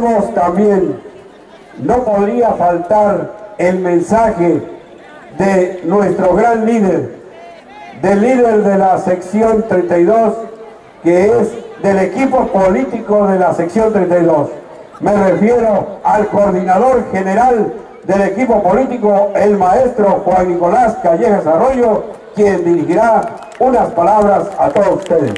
También no podría faltar el mensaje de nuestro gran líder, del líder de la sección 32, que es del equipo político de la sección 32. Me refiero al coordinador general del equipo político, el maestro Juan Nicolás Callejas Arroyo, quien dirigirá unas palabras a todos ustedes.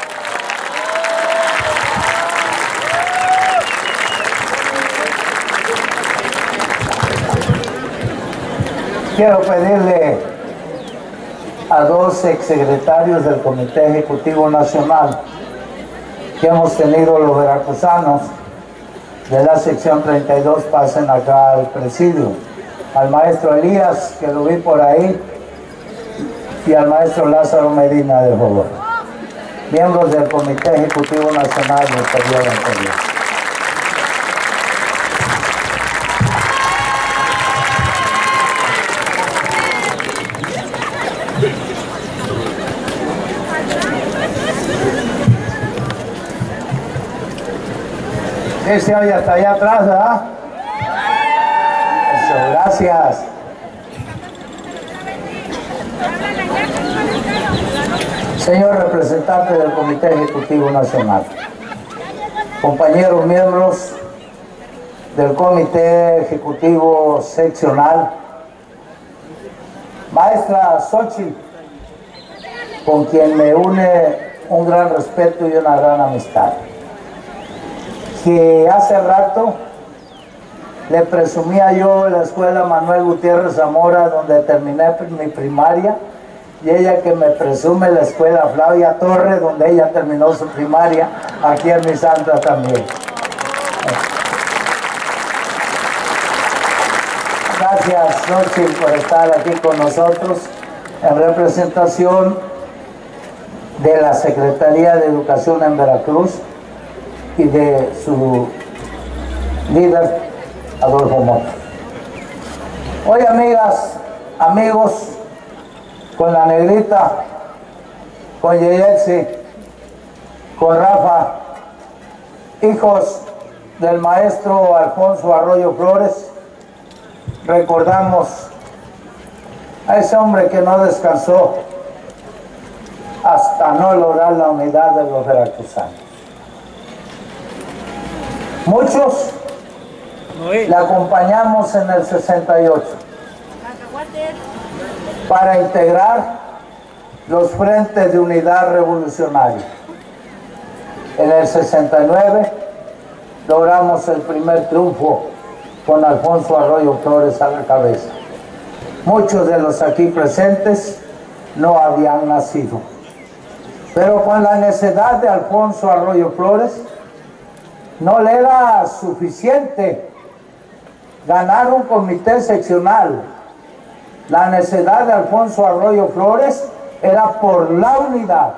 Quiero pedirle a dos exsecretarios del Comité Ejecutivo Nacional que hemos tenido los veracruzanos de la sección 32 pasen acá al presidio. Al maestro Elías, que lo vi por ahí, y al maestro Lázaro Medina, de favor. Miembros del Comité Ejecutivo Nacional del periodo anterior. Se oye hasta allá atrás, ¿verdad? Eso, gracias. Señor representante del Comité Ejecutivo Nacional, compañeros miembros del Comité Ejecutivo Seccional, maestra Xochitl, con quien me une un gran respeto y una gran amistad, que hace rato le presumía yo en la escuela Manuel Gutiérrez Zamora, donde terminé mi primaria, y ella que me presume la escuela Flavia Torres, donde ella terminó su primaria, aquí en mi santa también. Gracias, Xochitl, por estar aquí con nosotros en representación de la Secretaría de Educación en Veracruz y de su líder, Adolfo Mota. Hoy, amigas, amigos, con la negrita, con Yeyetsi, con Rafa, hijos del maestro Alfonso Arroyo Flores, recordamos a ese hombre que no descansó hasta no lograr la unidad de los veracruzanos. Muchos le acompañamos en el 68 para integrar los frentes de unidad revolucionaria. En el 69 logramos el primer triunfo con Alfonso Arroyo Flores a la cabeza. Muchos de los aquí presentes no habían nacido, pero con la necedad de Alfonso Arroyo Flores no le era suficiente ganar un comité seccional. La necesidad de Alfonso Arroyo Flores era por la unidad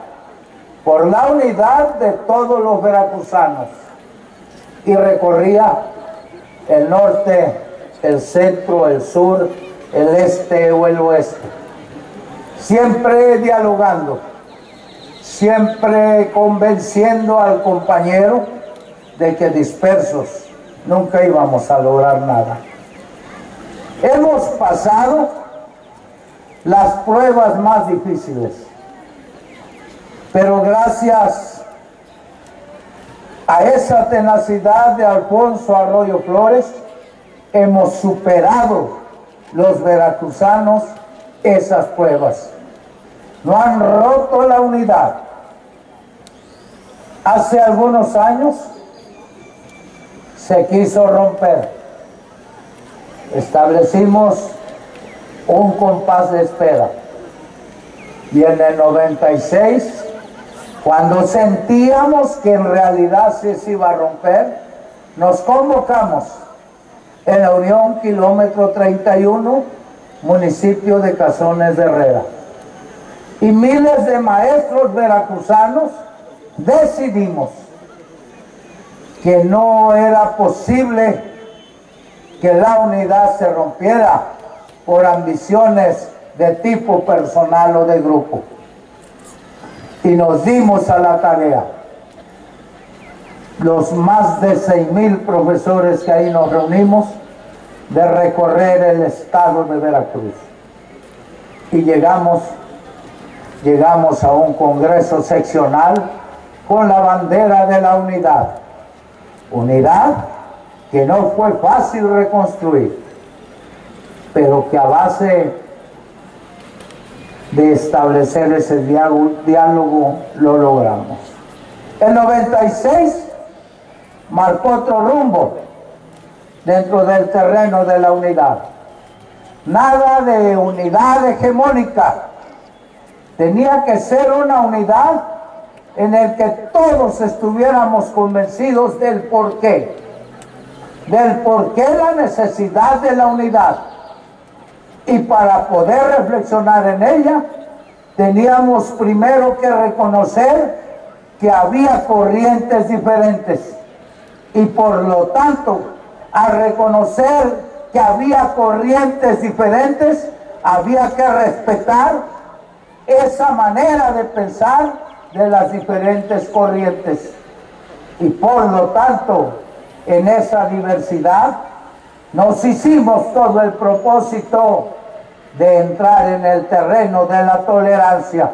de todos los veracruzanos, y recorría el norte, el centro, el sur, el este o el oeste, siempre dialogando, siempre convenciendo al compañero de que dispersos nunca íbamos a lograr nada. Hemos pasado las pruebas más difíciles, pero gracias a esa tenacidad de Alfonso Arroyo Flores hemos superado los veracruzanos esas pruebas. No han roto la unidad. Hace algunos años se quiso romper. Establecimos un compás de espera, y en el 96, cuando sentíamos que en realidad se iba a romper, nos convocamos en la Unión Kilómetro 31, municipio de Cazones de Herrera, y miles de maestros veracruzanos decidimos que no era posible que la unidad se rompiera por ambiciones de tipo personal o de grupo. Y nos dimos a la tarea los más de 6,000 profesores que ahí nos reunimos, de recorrer el estado de Veracruz. Y llegamos a un congreso seccional con la bandera de la unidad. Unidad que no fue fácil reconstruir, pero que a base de establecer ese diálogo lo logramos. El 96 marcó otro rumbo dentro del terreno de la unidad. Nada de unidad hegemónica. Tenía que ser una unidad en el que todos estuviéramos convencidos del porqué la necesidad de la unidad. Y para poder reflexionar en ella, teníamos primero que reconocer que había corrientes diferentes. Y por lo tanto, al reconocer que había corrientes diferentes, había que respetar esa manera de pensar de las diferentes corrientes. Y por lo tanto, en esa diversidad, nos hicimos todo el propósito de entrar en el terreno de la tolerancia,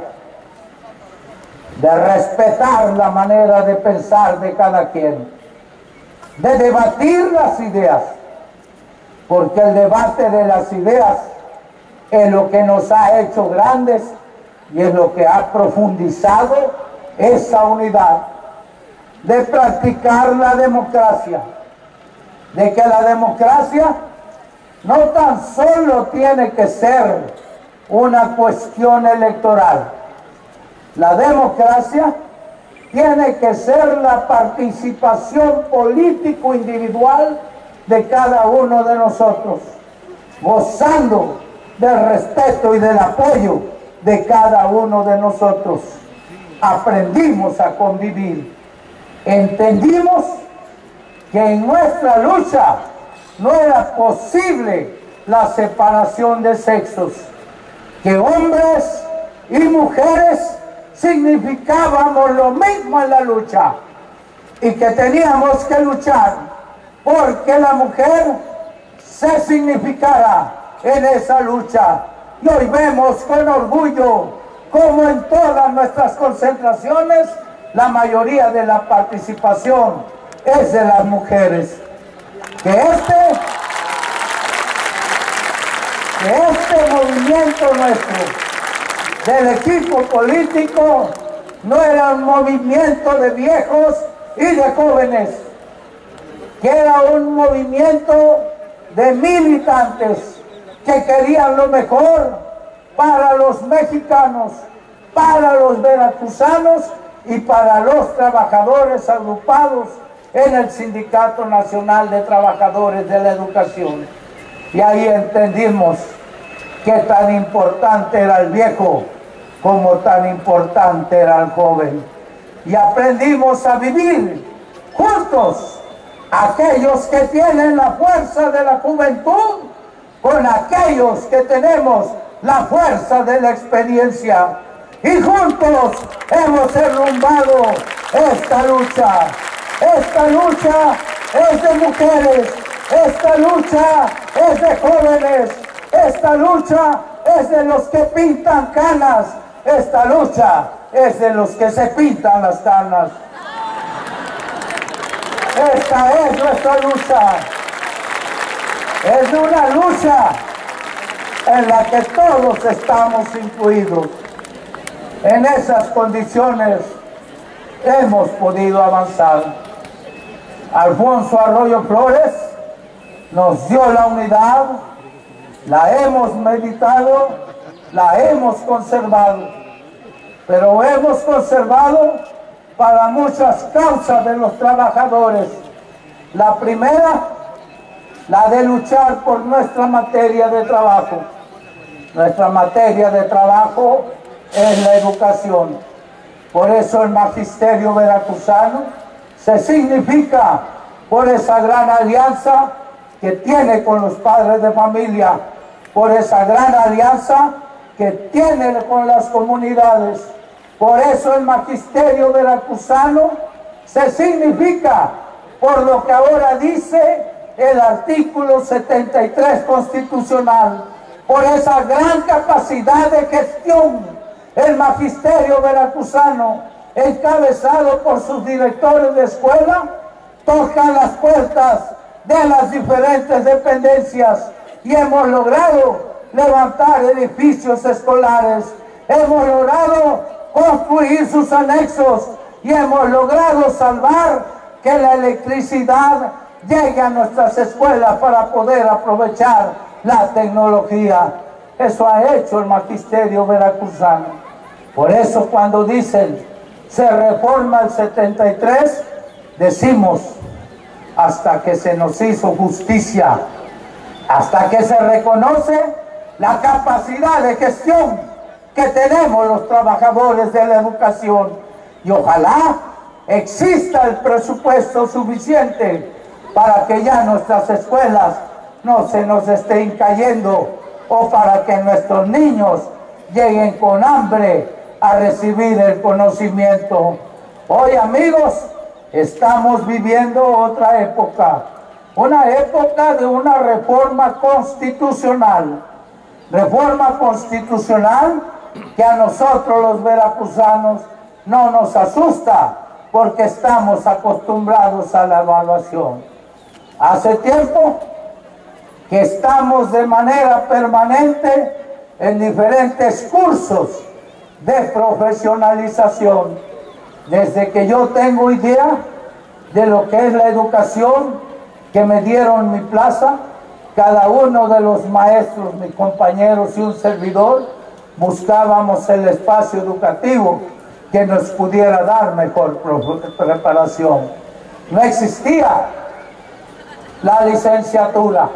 de respetar la manera de pensar de cada quien, de debatir las ideas, porque el debate de las ideas es lo que nos ha hecho grandes y es lo que ha profundizado esa unidad, de practicar la democracia, de que la democracia no tan solo tiene que ser una cuestión electoral. La democracia tiene que ser la participación político individual de cada uno de nosotros, gozando del respeto y del apoyo de cada uno de nosotros. Aprendimos a convivir, entendimos que en nuestra lucha no era posible la separación de sexos, que hombres y mujeres significábamos lo mismo en la lucha y que teníamos que luchar porque la mujer se significara en esa lucha. Y hoy vemos con orgullo como en todas nuestras concentraciones la mayoría de la participación es de las mujeres. Que este movimiento nuestro del equipo político no era un movimiento de viejos y de jóvenes, que era un movimiento de militantes que querían lo mejor para los mexicanos, para los veracruzanos y para los trabajadores agrupados en el Sindicato Nacional de Trabajadores de la Educación. Y ahí entendimos que tan importante era el viejo como tan importante era el joven. Y aprendimos a vivir juntos, aquellos que tienen la fuerza de la juventud con aquellos que tenemos la fuerza de la experiencia. Y juntos hemos derrumbado esta lucha. Esta lucha es de mujeres, esta lucha es de jóvenes, esta lucha es de los que pintan canas, esta lucha es de los que se pintan las canas. Esta es nuestra lucha. Es una lucha en la que todos estamos incluidos. En esas condiciones hemos podido avanzar. Alfonso Arroyo Flores nos dio la unidad, la hemos meditado, la hemos conservado, pero hemos conservado para muchas causas de los trabajadores. La primera, la de luchar por nuestra materia de trabajo. Nuestra materia de trabajo es la educación. Por eso el magisterio veracruzano se significa por esa gran alianza que tiene con los padres de familia, por esa gran alianza que tiene con las comunidades. Por eso el magisterio veracruzano se significa por lo que ahora dice el artículo 73 constitucional, por esa gran capacidad de gestión. El magisterio veracruzano, encabezado por sus directores de escuela, tocan las puertas de las diferentes dependencias y hemos logrado levantar edificios escolares, hemos logrado construir sus anexos y hemos logrado salvar que la electricidad llegue a nuestras escuelas para poder aprovechar la tecnología. Eso ha hecho el magisterio veracruzano. Por eso cuando dicen se reforma el 73, decimos hasta que se nos hizo justicia, hasta que se reconoce la capacidad de gestión que tenemos los trabajadores de la educación y ojalá exista el presupuesto suficiente para que ya nuestras escuelas no se nos estén cayendo o para que nuestros niños lleguen con hambre a recibir el conocimiento. Hoy, amigos, estamos viviendo otra época, una época de una reforma constitucional que a nosotros los veracruzanos no nos asusta porque estamos acostumbrados a la evaluación. Hace tiempo que estamos de manera permanente en diferentes cursos de profesionalización. Desde que yo tengo idea de lo que es la educación, que me dieron mi plaza, cada uno de los maestros, mis compañeros y un servidor, buscábamos el espacio educativo que nos pudiera dar mejor preparación. No existía la licenciatura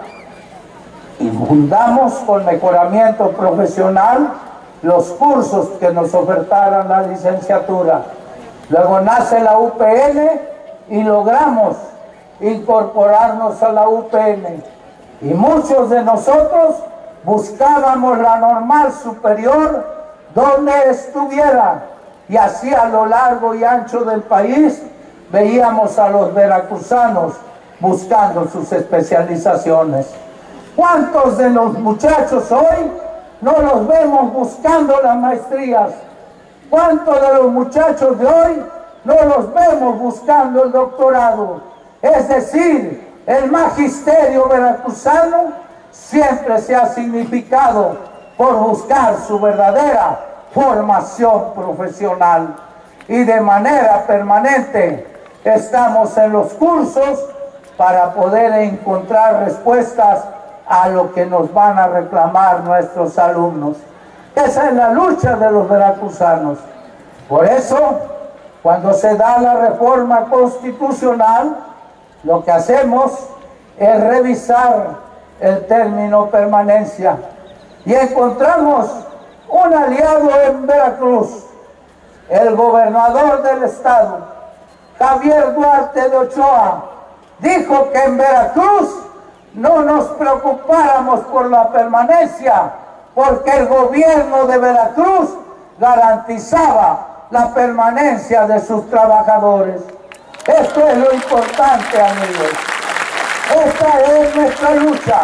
y fundamos con mejoramiento profesional los cursos que nos ofertaran la licenciatura. Luego nace la UPN y logramos incorporarnos a la UPN. Y muchos de nosotros buscábamos la normal superior donde estuviera. Y así a lo largo y ancho del país veíamos a los veracruzanos buscando sus especializaciones. ¿Cuántos de los muchachos hoy no los vemos buscando las maestrías? ¿Cuántos de los muchachos de hoy no los vemos buscando el doctorado? Es decir, el magisterio veracruzano siempre se ha significado por buscar su verdadera formación profesional y de manera permanente estamos en los cursos para poder encontrar respuestas a lo que nos van a reclamar nuestros alumnos. Esa es la lucha de los veracruzanos. Por eso, cuando se da la reforma constitucional, lo que hacemos es revisar el término permanencia y encontramos un aliado en Veracruz, el gobernador del estado, Javier Duarte de Ochoa, dijo que en Veracruz no nos preocupáramos por la permanencia porque el gobierno de Veracruz garantizaba la permanencia de sus trabajadores. Esto es lo importante, amigos. Esta es nuestra lucha.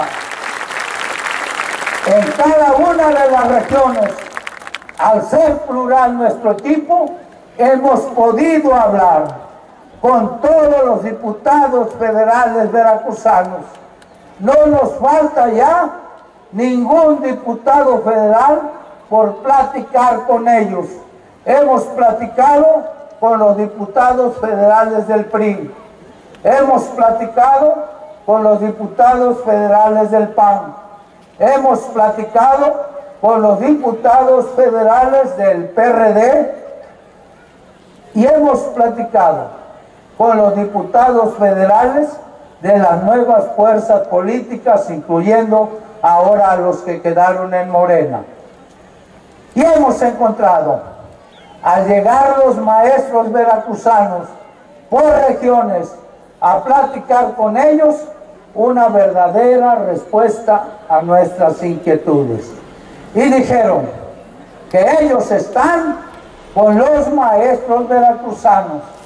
En cada una de las regiones, al ser plural nuestro equipo, hemos podido hablar con todos los diputados federales veracruzanos. No nos falta ya ningún diputado federal por platicar con ellos. Hemos platicado con los diputados federales del PRI. Hemos platicado con los diputados federales del PAN. Hemos platicado con los diputados federales del PRD y hemos platicado con los diputados federales de las nuevas fuerzas políticas, incluyendo ahora a los que quedaron en Morena. Y hemos encontrado, al llegar los maestros veracruzanos por regiones a platicar con ellos, una verdadera respuesta a nuestras inquietudes. Y dijeron que ellos están con los maestros veracruzanos,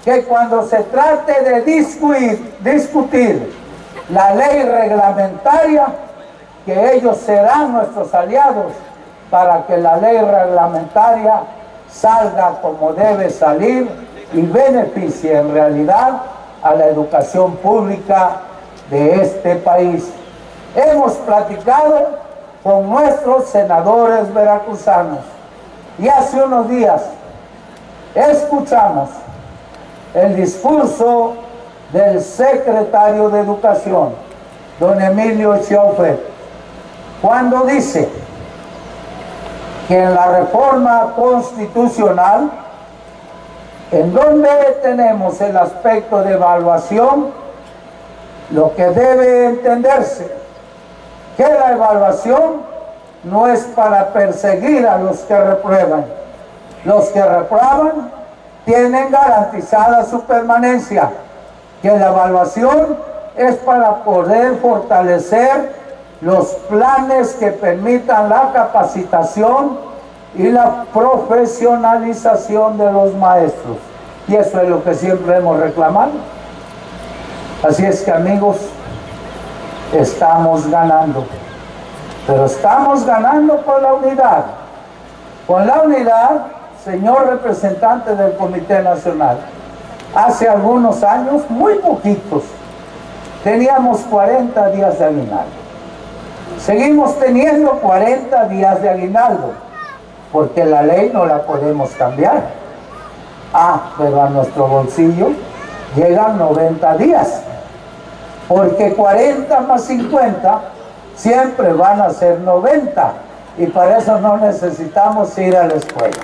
que cuando se trate de discutir la ley reglamentaria, que ellos serán nuestros aliados para que la ley reglamentaria salga como debe salir y beneficie en realidad a la educación pública de este país. Hemos platicado con nuestros senadores veracruzanos y hace unos días escuchamos el discurso del secretario de Educación, don Emilio Chiofre, cuando dice que en la reforma constitucional, en donde tenemos el aspecto de evaluación, lo que debe entenderse, que la evaluación no es para perseguir a los que reprueban. Los que reprueban tienen garantizada su permanencia, que la evaluación es para poder fortalecer los planes que permitan la capacitación y la profesionalización de los maestros. Y eso es lo que siempre hemos reclamado. Así es que, amigos, estamos ganando. Pero estamos ganando por la unidad. Con la unidad, señor representante del Comité Nacional, hace algunos años, muy poquitos, teníamos 40 días de aguinaldo. Seguimos teniendo 40 días de aguinaldo, porque la ley no la podemos cambiar. Pero a nuestro bolsillo llegan 90 días, porque 40 más 50 siempre van a ser 90, y para eso no necesitamos ir a la escuela.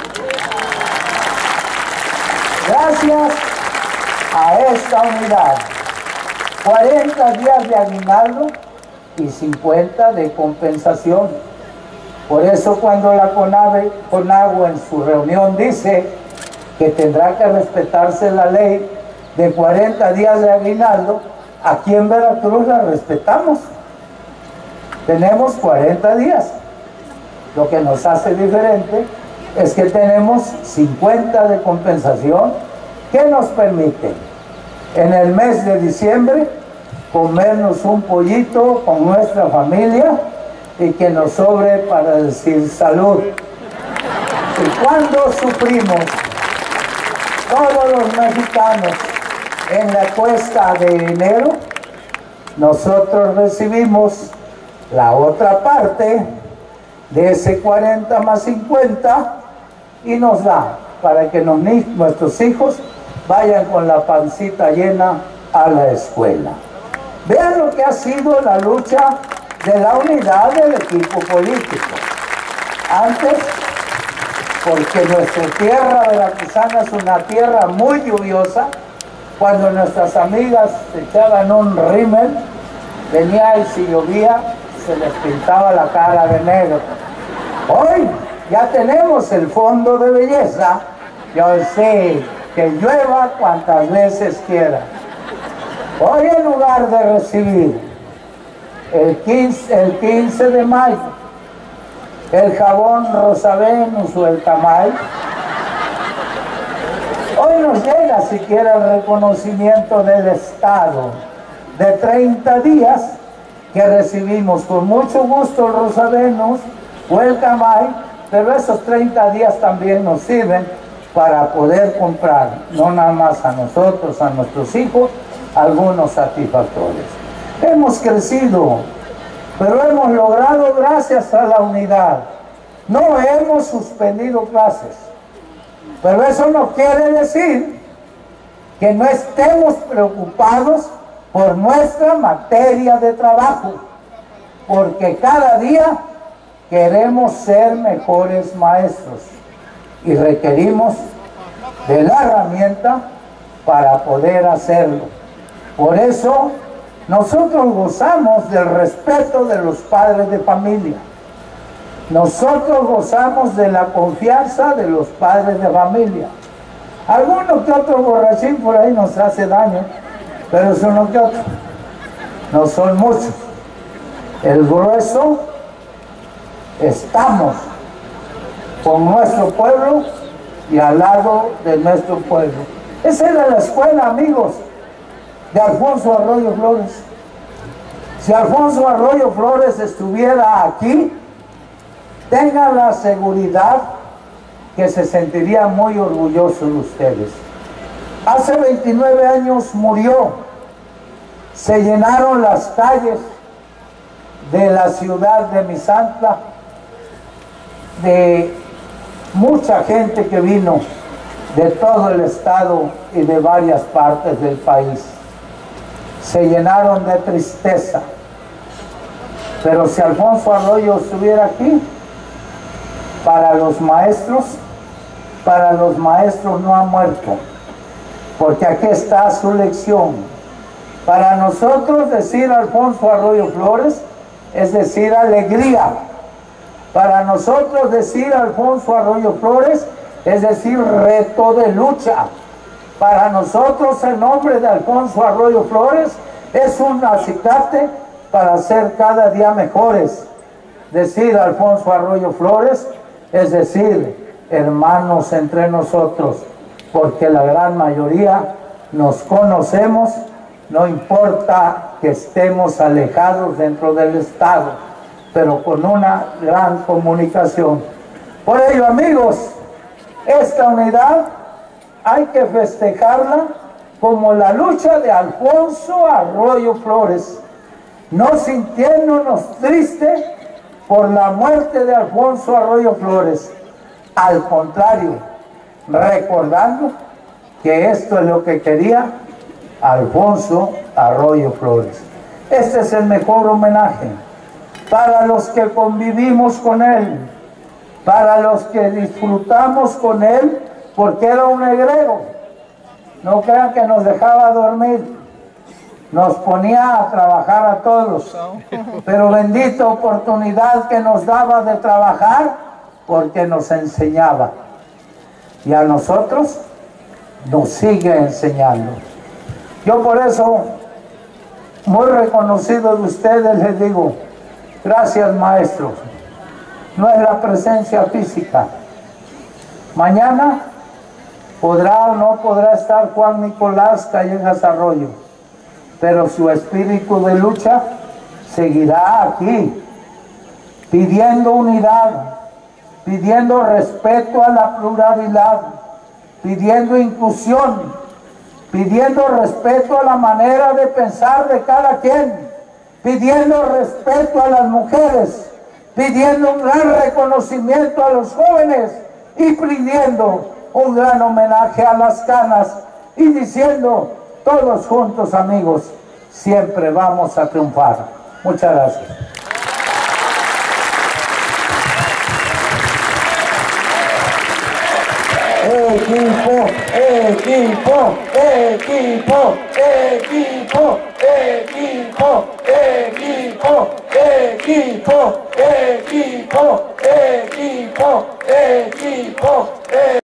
Gracias a esta unidad, 40 días de aguinaldo y 50 de compensación. Por eso cuando la CONAGUA en su reunión dice que tendrá que respetarse la ley de 40 días de aguinaldo, aquí en Veracruz la respetamos. Tenemos 40 días. Lo que nos hace diferente es que tenemos 50 de compensación que nos permiten en el mes de diciembre comernos un pollito con nuestra familia y que nos sobre para decir salud. Y cuando sufrimos todos los mexicanos en la cuesta de enero, nosotros recibimos la otra parte de ese 40 más 50 y nos da para que nuestros hijos vayan con la pancita llena a la escuela. Vean lo que ha sido la lucha de la unidad del equipo político. Antes, porque nuestra tierra veracruzana es una tierra muy lluviosa, cuando nuestras amigas se echaban un rímel, venía y si llovía, se les pintaba la cara de negro. Hoy ya tenemos el fondo de belleza, yo sé que llueva cuantas veces quiera. Hoy en lugar de recibir el 15 de mayo el jabón Rosa Venus o el Camay, hoy nos llega siquiera el reconocimiento del Estado de 30 días que recibimos con mucho gusto el Rosa Venus o el Camay, pero esos 30 días también nos sirven para poder comprar, no nada más a nosotros, a nuestros hijos, algunos satisfactores. Hemos crecido, pero hemos logrado gracias a la unidad. No hemos suspendido clases, pero eso no quiere decir que no estemos preocupados por nuestra materia de trabajo, porque cada día queremos ser mejores maestros y requerimos de la herramienta para poder hacerlo. Por eso nosotros gozamos del respeto de los padres de familia. Nosotros gozamos de la confianza de los padres de familia. Alguno que otro borrachín por ahí nos hace daño, pero es uno que otro. No son muchos. El grueso, estamos con nuestro pueblo y al lado de nuestro pueblo. Esa era la escuela, amigos, de Alfonso Arroyo Flores. Si Alfonso Arroyo Flores estuviera aquí, tengan la seguridad que se sentiría muy orgulloso de ustedes. Hace 29 años murió. Se llenaron las calles de la ciudad de Misantla de mucha gente que vino de todo el estado y de varias partes del país. Se llenaron de tristeza. Pero si Alfonso Arroyo estuviera aquí, para los maestros no ha muerto, porque aquí está su lección. Para nosotros decir Alfonso Arroyo Flores es decir alegría. Para nosotros decir Alfonso Arroyo Flores es decir reto de lucha. Para nosotros el nombre de Alfonso Arroyo Flores es un acicate para ser cada día mejores. Decir Alfonso Arroyo Flores es decir hermanos entre nosotros, porque la gran mayoría nos conocemos, no importa que estemos alejados dentro del estado, pero con una gran comunicación. Por ello, amigos, esta unidad hay que festejarla como la lucha de Alfonso Arroyo Flores, no sintiéndonos tristes por la muerte de Alfonso Arroyo Flores. Al contrario, recordando que esto es lo que quería Alfonso Arroyo Flores. Este es el mejor homenaje para los que convivimos con él, para los que disfrutamos con él, porque era un negrero. No crean que nos dejaba dormir, nos ponía a trabajar a todos, pero bendita oportunidad que nos daba de trabajar, porque nos enseñaba, y a nosotros nos sigue enseñando. Yo por eso, muy reconocido de ustedes, les digo, gracias maestros. No es la presencia física. Mañana podrá o no podrá estar Juan Nicolás Callejas Arroyo, pero su espíritu de lucha seguirá aquí, pidiendo unidad, pidiendo respeto a la pluralidad, pidiendo inclusión, pidiendo respeto a la manera de pensar de cada quien, pidiendo respeto a las mujeres, pidiendo un gran reconocimiento a los jóvenes y pidiendo un gran homenaje a las canas y diciendo todos juntos, amigos, siempre vamos a triunfar. Muchas gracias. Equipo, equipo, equipo, equipo, equipo, equipo, equipo, equipo, equipo, equipo, equipo.